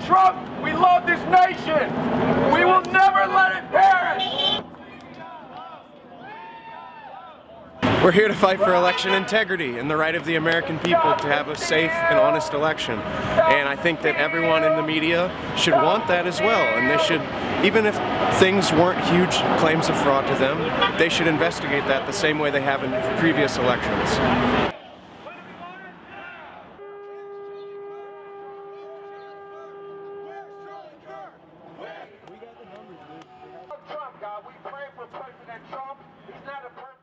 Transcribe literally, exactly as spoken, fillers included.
Trump, we love this nation. We will never let it perish. We're here to fight for election integrity and the right of the American people to have a safe and honest election. And I think that everyone in the media should want that as well. And they should, even if things weren't huge claims of fraud to them, they should investigate that the same way they have in previous elections. Trump, God, we pray for President Trump. He's not a perfect